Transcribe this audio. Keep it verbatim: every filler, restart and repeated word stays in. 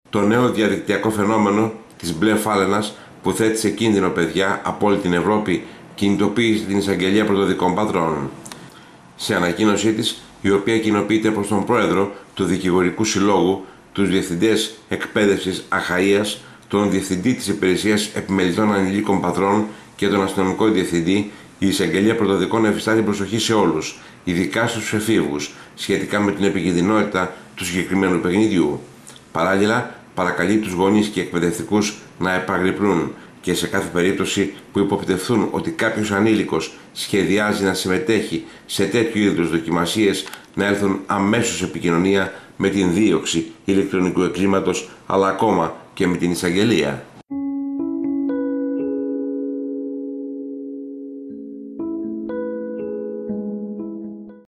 το νέο διαδικτυακό φαινόμενο της μπλε φάλαινας που θέτει σε κίνδυνο παιδιά από όλη την Ευρώπη κινητοποίησε την Εισαγγελία Πρωτοδικών Πατρών. Σε ανακοίνωσή της, η οποία κοινοποιείται προς τον πρόεδρο του Δικηγορικού Συλλόγου, τους διευθυντές εκπαίδευσης Αχαΐας, τον διευθυντή της Υπηρεσίας Επιμελητών Ανηλίκων Πατρών και τον αστυνομικό διευθυντή, η Εισαγγελία Πρωτοδικών εφιστά προσοχή σε όλους, ειδικά στους εφήβους, σχετικά με την επικινδυνότητα του συγκεκριμένου παιχνιδιού. Παράλληλα, παρακαλεί τους γονείς και εκπαιδευτικούς να επαγρυπνούν και σε κάθε περίπτωση που υποπτευθούν ότι κάποιος ανήλικος σχεδιάζει να συμμετέχει σε τέτοιου είδους δοκιμασίες, να έλθουν αμέσως σε επικοινωνία με την δίωξη ηλεκτρονικού εγκλήματος, αλλά ακόμα και με την εισαγγελία.